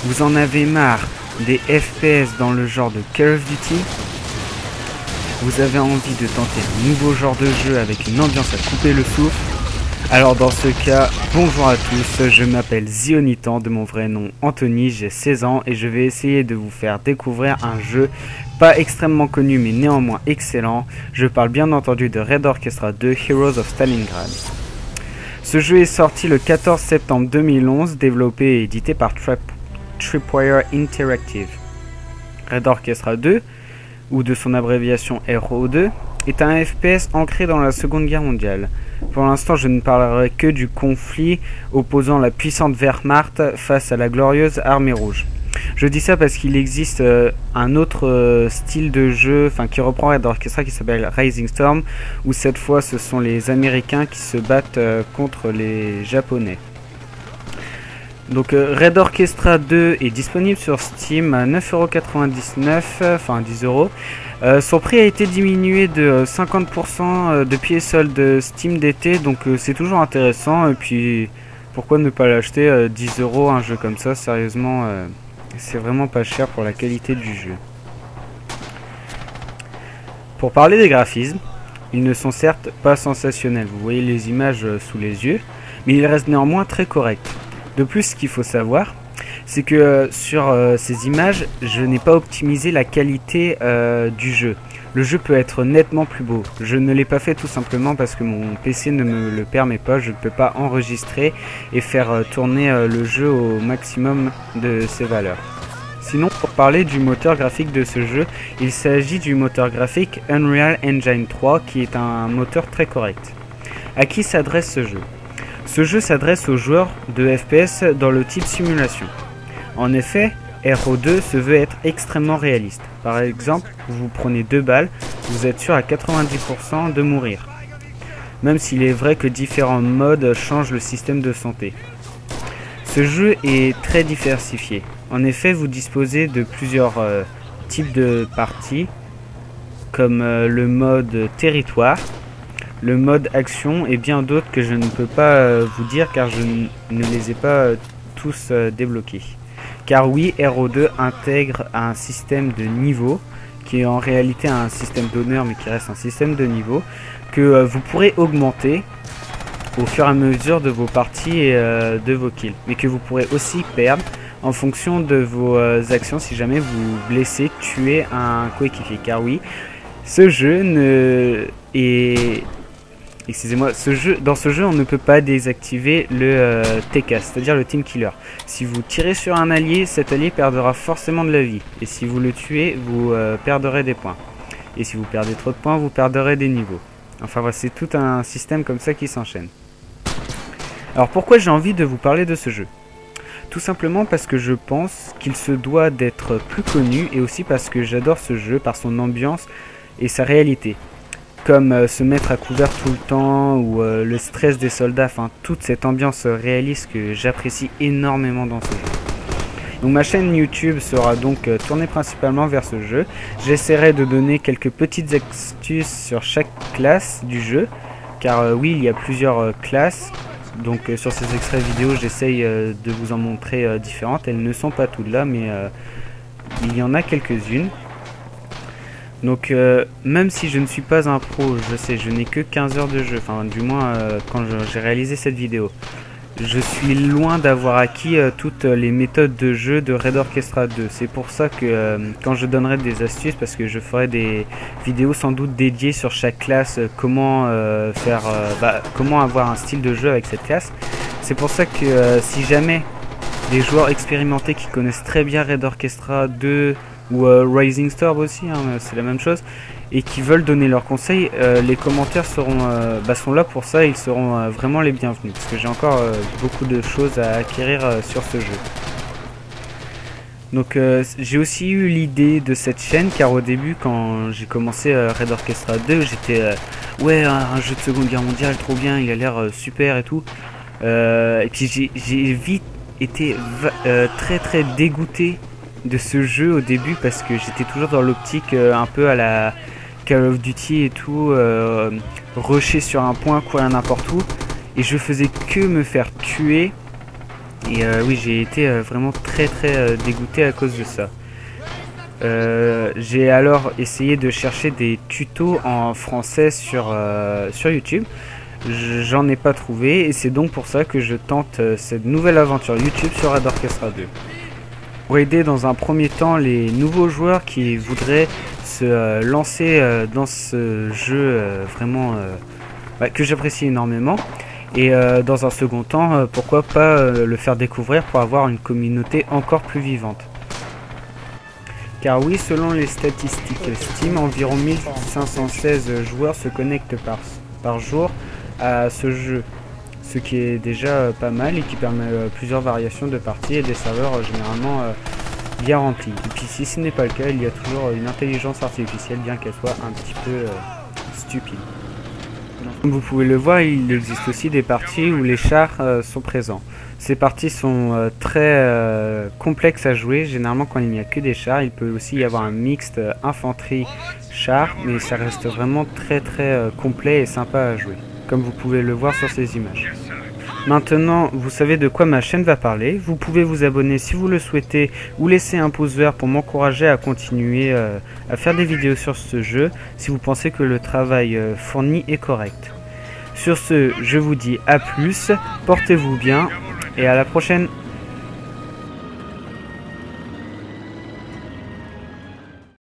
Vous en avez marre des FPS dans le genre de Call of Duty? Vous avez envie de tenter un nouveau genre de jeu avec une ambiance à couper le souffle? Alors dans ce cas, bonjour à tous, je m'appelle Zionitan, de mon vrai nom Anthony, j'ai 16 ans et je vais essayer de vous faire découvrir un jeu pas extrêmement connu mais néanmoins excellent. Je parle bien entendu de Red Orchestra 2 Heroes of Stalingrad. Ce jeu est sorti le 14 septembre 2011, développé et édité par Tripwire Interactive. Red Orchestra 2, ou de son abréviation RO2, est un FPS ancré dans la Seconde Guerre mondiale. Pour l'instant, je ne parlerai que du conflit opposant la puissante Wehrmacht face à la glorieuse Armée Rouge. Je dis ça parce qu'il existe un autre style de jeu, qui reprend Red Orchestra, qui s'appelle Rising Storm, où cette fois ce sont les Américains qui se battent contre les Japonais. Donc Red Orchestra 2 est disponible sur Steam à 9,99€, enfin 10€. Son prix a été diminué de 50% depuis les soldes Steam d'été, donc c'est toujours intéressant. Et puis pourquoi ne pas l'acheter 10€ un jeu comme ça, sérieusement, c'est vraiment pas cher pour la qualité du jeu. Pour parler des graphismes, ils ne sont certes pas sensationnels, vous voyez les images sous les yeux, mais ils restent néanmoins très corrects. De plus, ce qu'il faut savoir, c'est que sur ces images, je n'ai pas optimisé la qualité du jeu. Le jeu peut être nettement plus beau. Je ne l'ai pas fait tout simplement parce que mon PC ne me le permet pas. Je ne peux pas enregistrer et faire tourner le jeu au maximum de ses valeurs. Sinon, pour parler du moteur graphique de ce jeu, il s'agit du moteur graphique Unreal Engine 3 qui est un moteur très correct. À qui s'adresse ce jeu ? Ce jeu s'adresse aux joueurs de FPS dans le type simulation. En effet, RO2 se veut être extrêmement réaliste. Par exemple, vous prenez 2 balles, vous êtes sûr à 90% de mourir. Même s'il est vrai que différents modes changent le système de santé. Ce jeu est très diversifié. En effet, vous disposez de plusieurs types de parties, comme le mode territoire, le mode action et bien d'autres que je ne peux pas vous dire car je ne les ai pas tous débloqués. Car oui, RO2 intègre un système de niveau qui est en réalité un système d'honneur mais qui reste un système de niveau que vous pourrez augmenter au fur et à mesure de vos parties et de vos kills, mais que vous pourrez aussi perdre en fonction de vos actions si jamais vous blessez, tuez un coéquipier. Car oui, ce jeu dans ce jeu, on ne peut pas désactiver le TK, c'est-à-dire le Team Killer. Si vous tirez sur un allié, cet allié perdra forcément de la vie. Et si vous le tuez, vous perdrez des points. Et si vous perdez trop de points, vous perdrez des niveaux. Enfin voilà, c'est tout un système comme ça qui s'enchaîne. Alors pourquoi j'ai envie de vous parler de ce jeu ? Tout simplement parce que je pense qu'il se doit d'être plus connu et aussi parce que j'adore ce jeu par son ambiance et sa réalité. Comme se mettre à couvert tout le temps ou le stress des soldats, toute cette ambiance réaliste que j'apprécie énormément dans ce jeu. Donc ma chaîne YouTube sera donc tournée principalement vers ce jeu. J'essaierai de donner quelques petites astuces sur chaque classe du jeu, car oui, il y a plusieurs classes. Donc sur ces extraits vidéo, j'essaye de vous en montrer différentes. Elles ne sont pas toutes là, mais il y en a quelques-unes. Donc même si je ne suis pas un pro, je sais, je n'ai que 15 heures de jeu, du moins quand j'ai réalisé cette vidéo. Je suis loin d'avoir acquis toutes les méthodes de jeu de Red Orchestra 2. C'est pour ça que quand je donnerai des astuces, parce que je ferai des vidéos sans doute dédiées sur chaque classe, comment comment avoir un style de jeu avec cette classe. C'est pour ça que si jamais des joueurs expérimentés qui connaissent très bien Red Orchestra 2 ou Rising Storm aussi, c'est la même chose, et qui veulent donner leurs conseils, les commentaires sont là pour ça, ils seront vraiment les bienvenus, parce que j'ai encore beaucoup de choses à acquérir sur ce jeu. Donc j'ai aussi eu l'idée de cette chaîne, car au début quand j'ai commencé Red Orchestra 2, j'étais ouais, un jeu de Seconde Guerre mondiale, trop bien, il a l'air super et tout, et puis j'ai vite été très dégoûté de ce jeu au début parce que j'étais toujours dans l'optique un peu à la Call of Duty et tout, rusher sur un point, courir n'importe où, et je faisais que me faire tuer Et oui, j'ai été vraiment très dégoûté à cause de ça. J'ai alors essayé de chercher des tutos en français sur YouTube. J'en ai pas trouvé et c'est donc pour ça que je tente cette nouvelle aventure YouTube sur Raid Orchestra 2. Pour aider dans un premier temps les nouveaux joueurs qui voudraient se lancer dans ce jeu vraiment que j'apprécie énormément. Et dans un second temps, pourquoi pas le faire découvrir pour avoir une communauté encore plus vivante. Car oui, selon les statistiques Steam, environ 1516 joueurs se connectent par jour à ce jeu. Ce qui est déjà pas mal et qui permet plusieurs variations de parties et des serveurs généralement bien remplis. Et puis si ce n'est pas le cas, il y a toujours une intelligence artificielle, bien qu'elle soit un petit peu stupide. Comme vous pouvez le voir, il existe aussi des parties où les chars sont présents. Ces parties sont très complexes à jouer. Généralement, quand il n'y a que des chars, il peut aussi y avoir un mixte infanterie-char, mais ça reste vraiment très complet et sympa à jouer, comme vous pouvez le voir sur ces images. Maintenant, vous savez de quoi ma chaîne va parler. Vous pouvez vous abonner si vous le souhaitez ou laisser un pouce vert pour m'encourager à continuer à faire des vidéos sur ce jeu si vous pensez que le travail fourni est correct. Sur ce, je vous dis à plus, portez-vous bien et à la prochaine.